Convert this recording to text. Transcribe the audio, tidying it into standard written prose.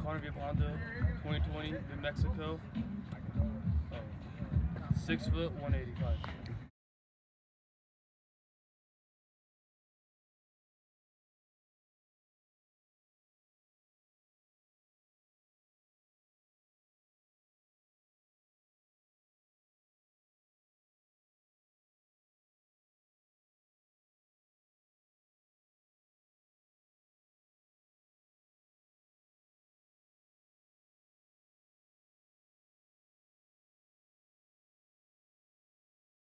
Connor Vipando, 2020, New Mexico. 6 foot, 185.